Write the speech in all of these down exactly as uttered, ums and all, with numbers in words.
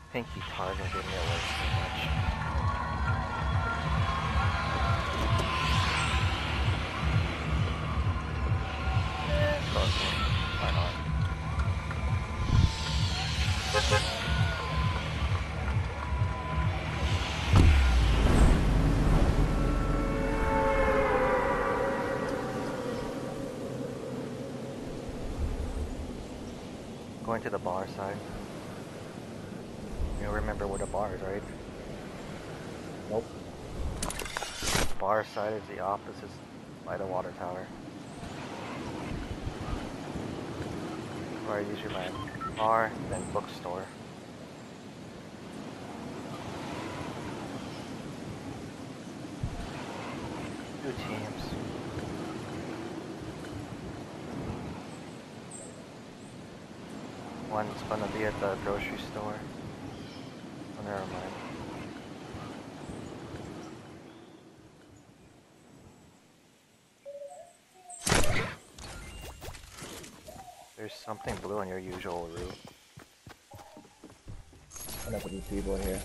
Pinky tar gonna give me away so much. Eh, close me. Why not? Going to the bar side. You remember where the bar is, right? Nope. Bar side is the opposite by the water tower. Where I usually land. Bar, then bookstore. Two teams. One's gonna be at the grocery store. Oh, never mind. There's something blue on your usual route. I know these people here.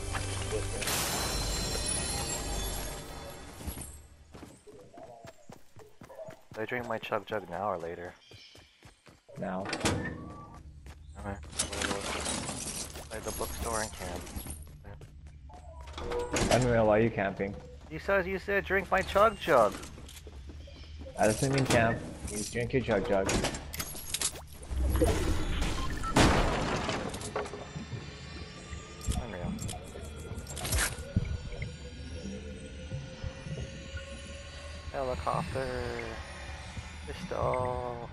Do I drink my chug jug now or later? Now. Okay. Like the bookstore and camp. Unreal, why are you camping? You said you said drink my chug jug. That doesn't mean camp. You drink your jug jug. Unreal. Helicopter. Pistol.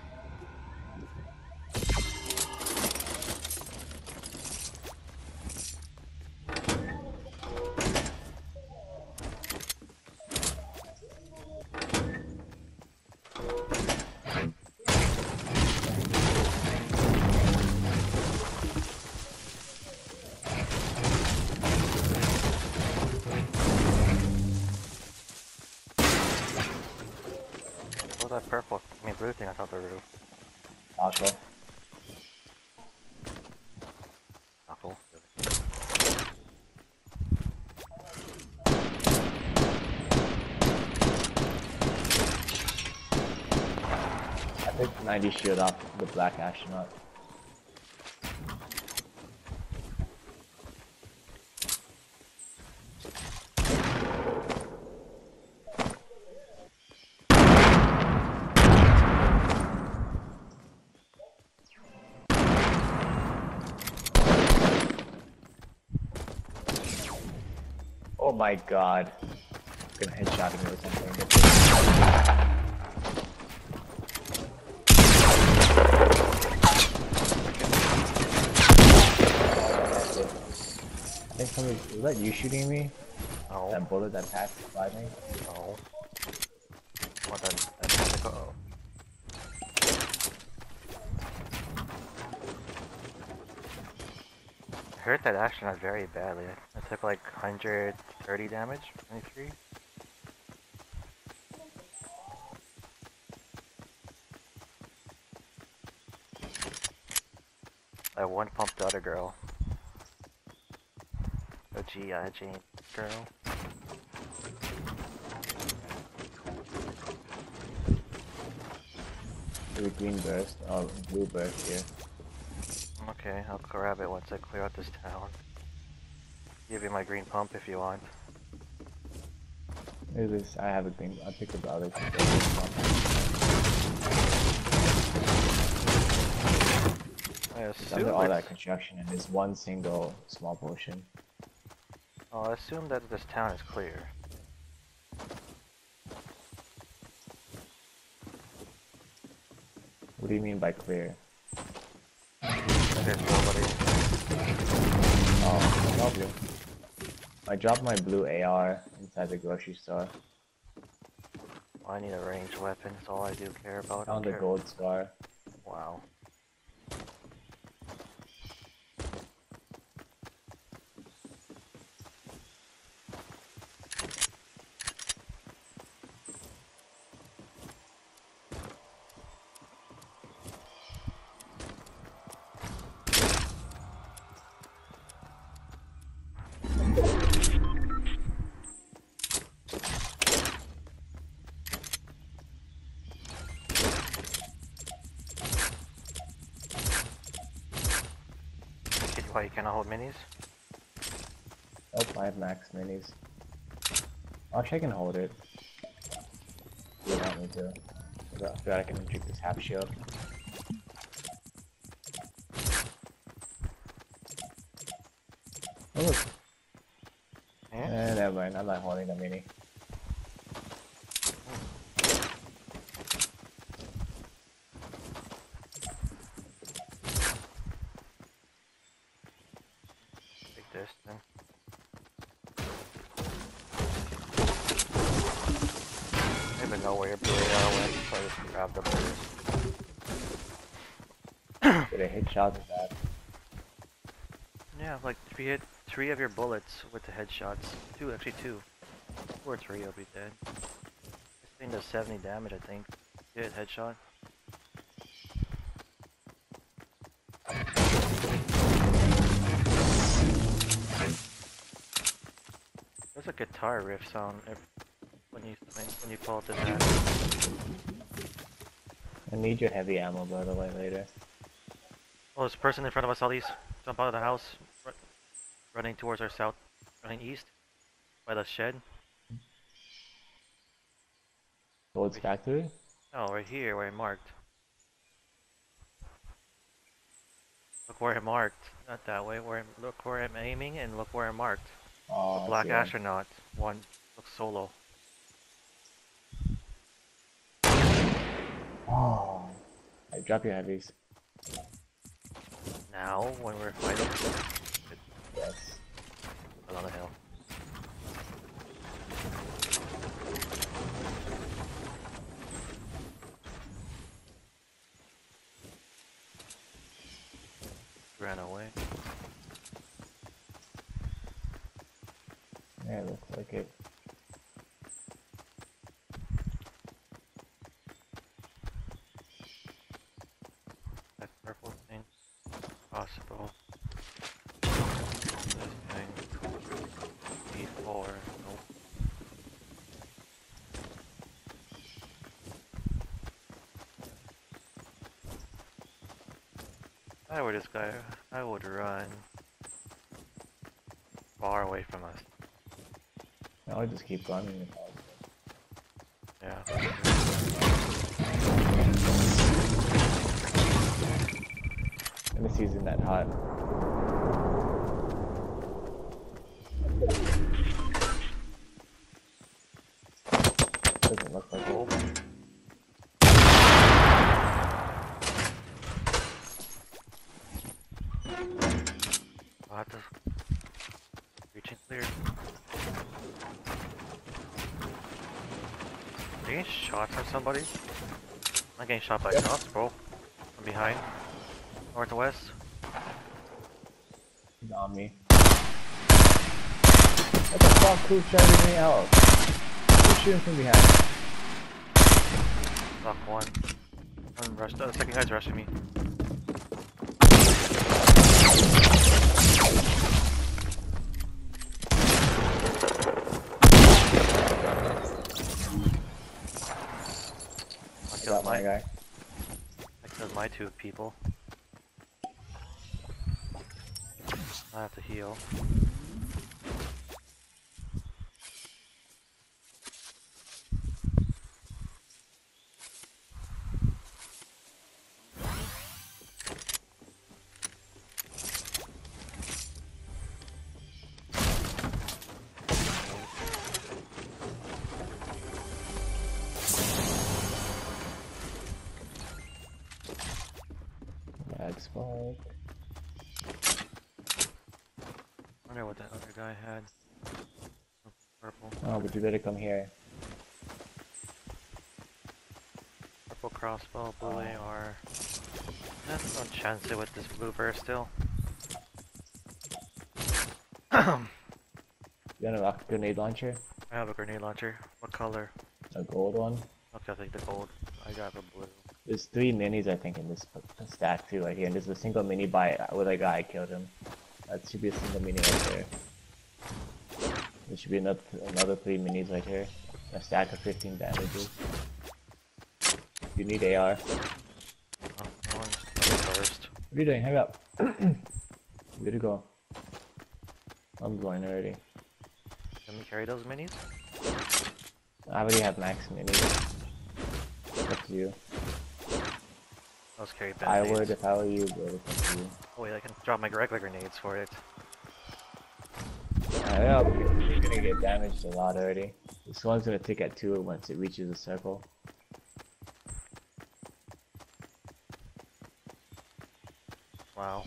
What was that purple? I mean blue thing I thought the roof. Taco. Apple. I picked ninety shield off the black astronaut. Oh my god. I'm gonna headshot him or something. I think somebody, was that you shooting me? No. That bullet that passed by me? No. What then? Uh oh. I hurt that astronaut very badly. I took like one hundred thirty damage, twenty-three. I one pumped the other girl. Oh gee, uh, Jane girl. The green burst, oh, blue burst here. Okay, I'll grab it once I clear out this town. Give you my green pump if you want. It is, I have a green, I picked up the other. I It's assume under all it's- that construction and there's one single small potion. I'll assume that this town is clear. What do you mean by clear? There's nobody. Oh, I'll help you. I dropped my blue A R inside the grocery store. I need a ranged weapon, that's all I do care about. Found I a care. gold scar. Wow. Why, you cannot hold minis? Nope, I have max minis. Actually, I can hold it. You want me to? I feel like I can drink this half shield. Oh look. Yeah? Eh, never mind. I'm not holding the mini. Take this then. I don't even know where your blue A R went, so I just grabbed the bullets. Did I hit shots with that? Yeah, like three hit three of your bullets with the headshots. Two, actually two. Two or three will be dead. This thing does seventy damage, I think. Good headshot. There's a guitar riff sound if, when you when you pull out the net. I need your heavy ammo, by the way, later. Oh, there's a person in front of us, Elise. Jump out of the house. Run, running towards our south. Running east. By the shed. Gold's factory? Oh, right here, where I marked. Look where I marked. Not that way. Where I'm, look where I'm aiming and look where I marked. Oh, The black yeah. astronaut. One. Looks solo. Oh. Right, drop your heavies. Now, when we're fighting. Yes. On the hill. Ran away. Yeah, it looks like it. That purple thing. Possible. This thing. D four. Nope. If I were this guy, I would run far away from us. I'll just keep running. Yeah. And this isn't that hot. Doesn't look like Oh. it. What the? Reaching clear. Are you getting shots from somebody? I'm getting shot by Yep. shots, bro. From behind. Northwest. He's on me. What the fuck? Who's shouting me out? Who's shooting from behind? Knock one. One rushed. Oh, the second guy's rushing me. I Got killed my my, guy. I killed my two people. I have to heal. Mag spike. I wonder what that other guy had. Oh, purple. Oh, but you better come here. Purple crossbow, blue A R. There's no chance it with this blue burst still. I You want a rocket grenade launcher? have a grenade launcher. What color? A gold one? Okay, I'll take the gold. I got the blue. There's three minis I think in this stack too right here, and there's a single mini by where the guy killed him. That should be a single mini right there. There should be another another three minis right here. A stack of fifteen bandages. You need A R. Oh, one's first. What are you doing? Hang up. Good to go. I'm going already. Let me carry those minis. I already have max minis. Up to you. Let's carry I band-aids. would if I were you, but it's up to you. Oh wait, I can drop my regular grenades for it. I know, you're gonna get damaged a lot already. This one's gonna tick at two once it reaches a circle. Wow.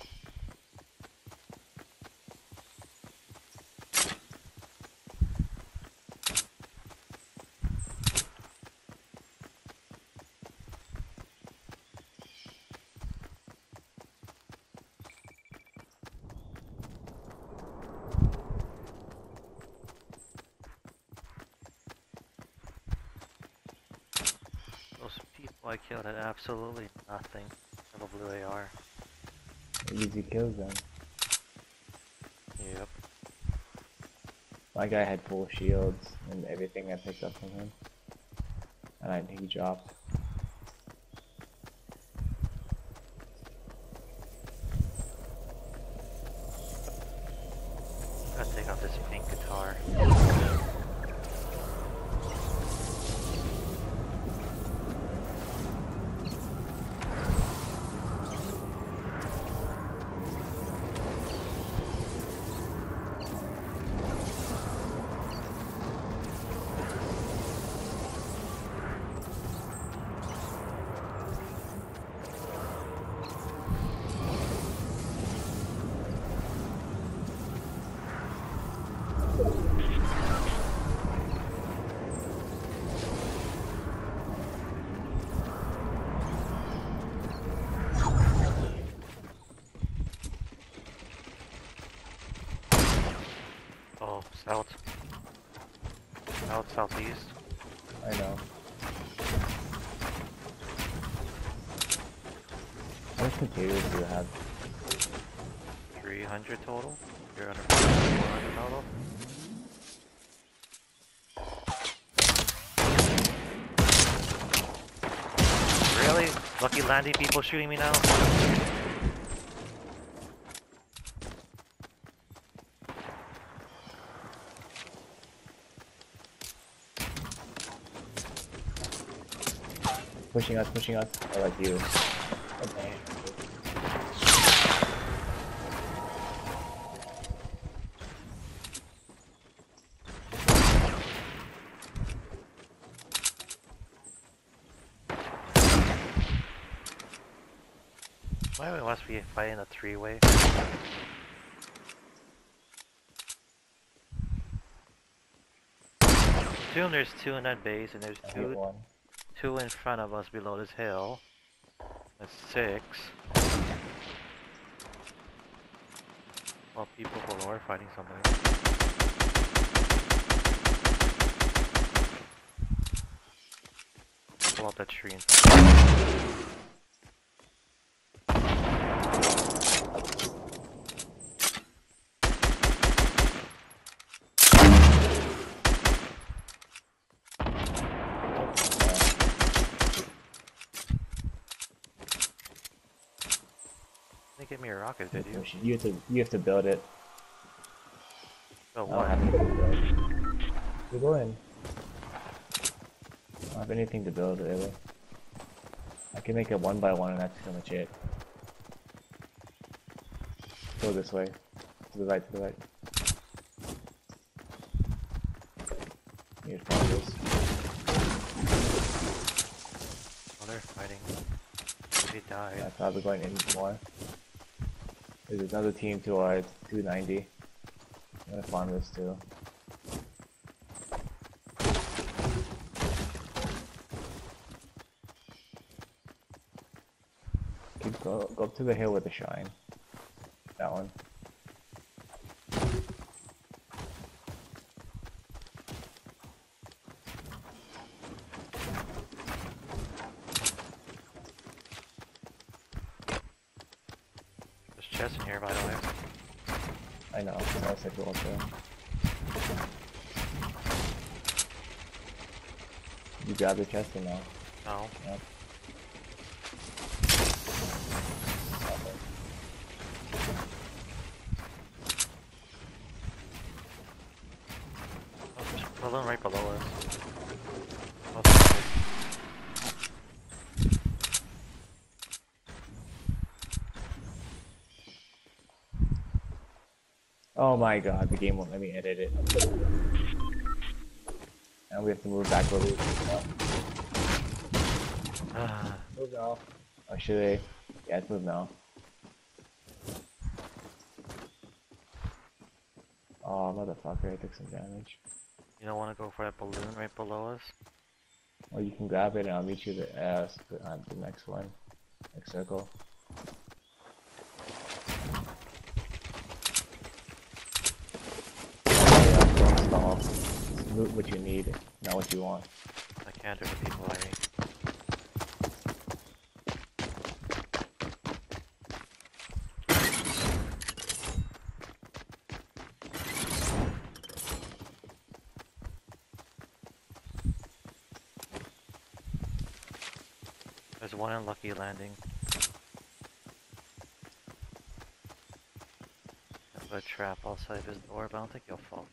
Those people I killed had absolutely nothing of a blue A R. Easy kills them. Yep. My guy had full shields and everything I picked up from him. And I think he dropped. Gotta take out this pink guitar. Oh, south. South, southeast. I know. How much computers do you have? three hundred total. You're under four hundred total. Really? Lucky landing people shooting me now? Pushing us, pushing us. I like you. Okay. Why would must be fighting a three-way? Assume there's two in that base, and there's I hit two, one. two in front of us below this hill. That's six. Well, people below are fighting something. Pull out that tree and stuff. They give me a rocket, did you? You have to, you have to build it. Oh, I don't what? have anything to build. You go in. I don't have anything to build really. I can make it one by one and that's pretty much it. Go this way. To the right, to the right. Here's probably this. Oh, they're fighting. They died. Yeah, probably going in more. There's another team to our two ninety. I'm gonna farm this too. Keep go, go up to the hill with the shrine. That one. There's chests in here, by the way. I know, I said go up there. You grab the chest or no? No. Yep. balloon right below us. Oh, that's good. Oh my god, the game won't let me edit it. Now we have to move back over. Ah, Move now. Or should I? Yeah, let's move now. Oh, motherfucker, I took some damage. you don't want to go for that balloon right below us? Well, you can grab it and I'll meet you the, uh, on the next one. Next circle. Yeah, don't stall. Just loot what you need, not what you want. I can't do the people I hate. There's one in Lucky Landing. I put a trap outside his door, but I don't think he'll fall.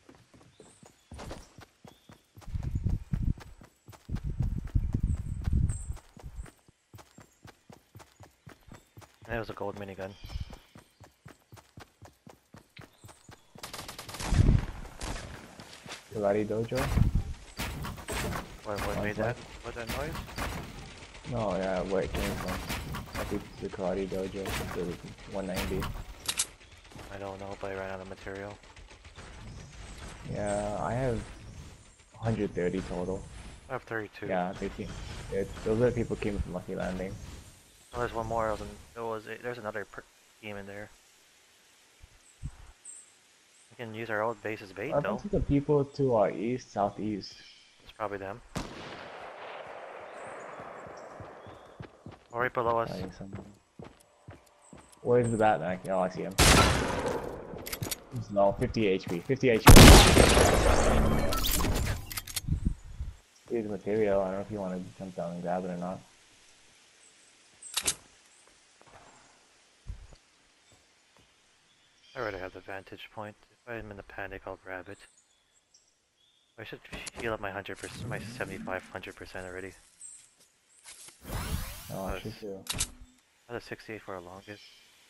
And it was a gold minigun. Karate Dojo? What, what One made flag. that? What that noise? No, yeah, where it came from. I think the Karate Dojo, the one ninety. I don't know, but I ran out of material. Yeah, I have one hundred thirty total. I have thirty-two. Yeah, they came. It, those are the people who came from Lucky Landing. Oh, there's one more of them. There was a, there's another per team in there. We can use our old base as bait I though. think the people to our east, southeast. It's probably them. Or right below us. Fighting someone. Where's the Batman? Oh, I see him. He's low, fifty H P. fifty H P. Here's material. I don't know if you want to jump down and grab it or not. I already have the vantage point. If I'm in a panic, I'll grab it. I should heal up my hundred percent, my seventy-five hundred percent already. Oh, I Nice. should too. I had a sixty-eight for a longest.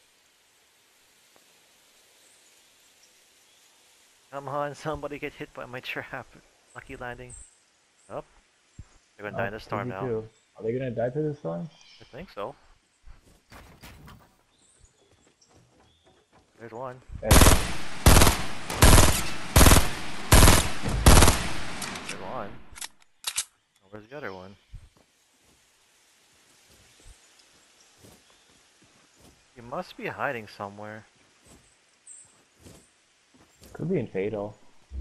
Come on, somebody get hit by my trap. Lucky Landing. Oh, they're gonna die in the storm now. fifty-two. Are they gonna die to the storm? I think so. There's one. There. There's one. Oh, where's the other one? You must be hiding somewhere. Could be in Fatal.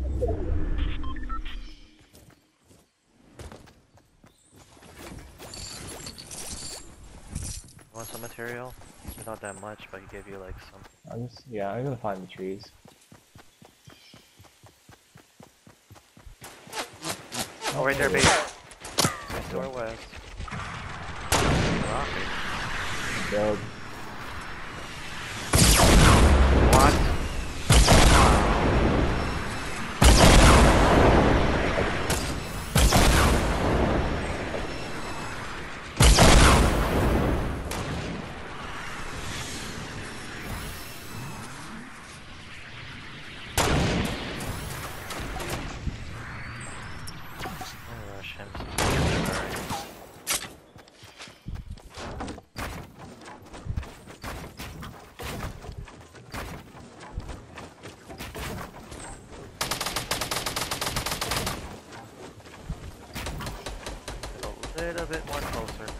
Want some material? It's not that much, but he gave you like some. I'm just, yeah, I'm gonna find the trees. Oh, right there, base. East or west. Rocket. Build. What? I'll rush him. Alright. A little bit more closer.